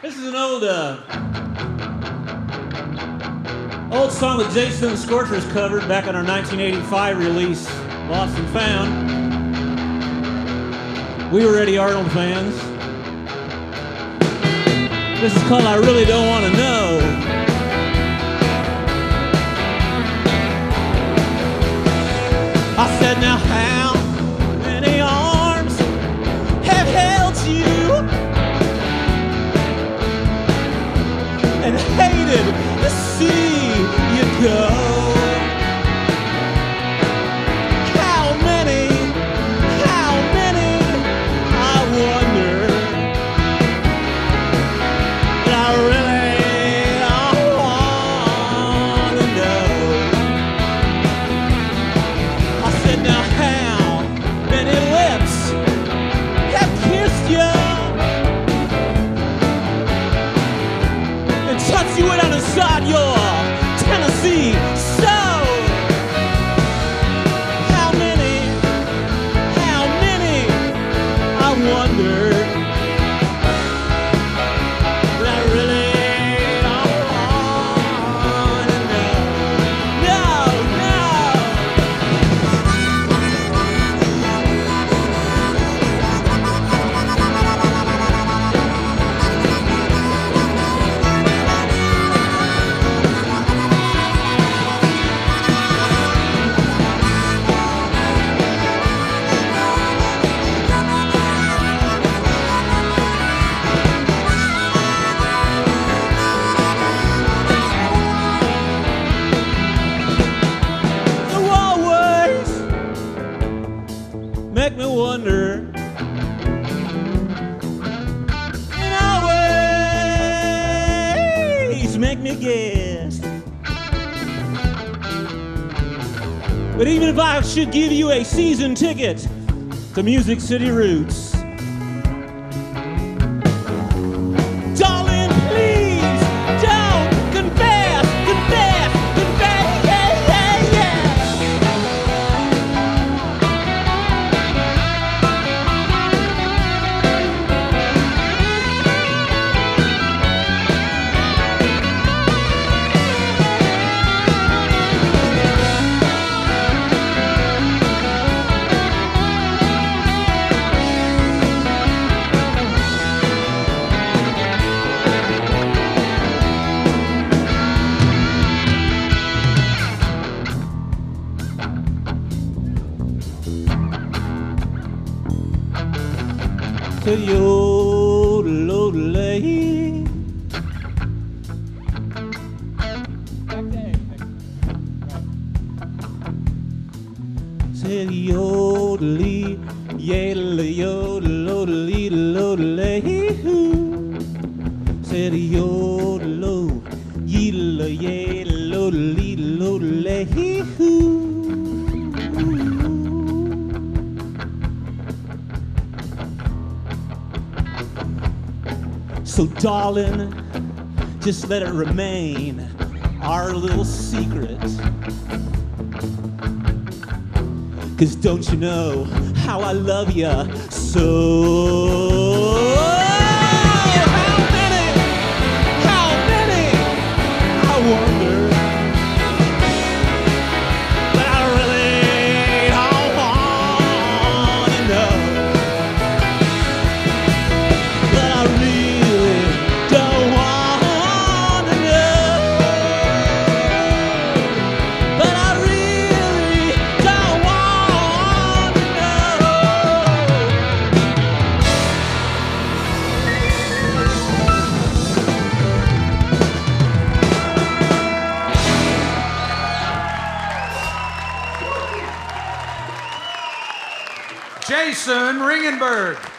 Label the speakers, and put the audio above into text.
Speaker 1: This is an old song that Jason and the Scorchers covered back on our 1985 release, Lost and Found. We were Eddie Arnold fans. This is called I Really Don't Want to Know. I said, now how many arms have held you and hated to see you go? How many, I wonder. But I really don't want to know. I said, now how many lips have kissed you and touched you down inside your Tennessee soul? How many, I wonder. But I really don't want to know. No, no. You always make me wonder, and always make me guess. But even if I should give you a season ticket to Music City Roots, darling, please don't confess, yeah, yeah, yeah. To yodel-odel-lay. Said yodel-ee, yodel-yodel-odel-ee-odel-lay. Said yodel-o, yodel-yodel-odel-ee-odel-lay. So darling, just let it remain our little secret. 'Cause don't you know how I love you so? How many, I wonder. But I really don't want to know. But I really don't want to know. But I really don't want to know.
Speaker 2: Jason Ringenberg.